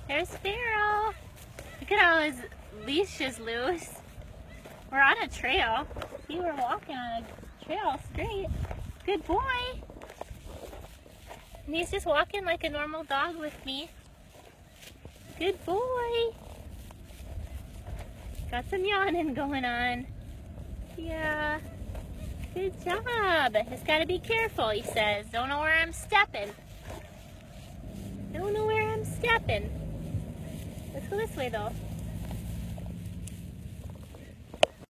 There's Sparrow. Look at how his leash is loose. We're on a trail. See, we're walking on a trail straight. Good boy. And he's just walking like a normal dog with me. Good boy. Got some yawning going on. Yeah. Good job. Just gotta be careful, he says. Don't know where I'm stepping. Don't know where I'm stepping. Let's go this way though.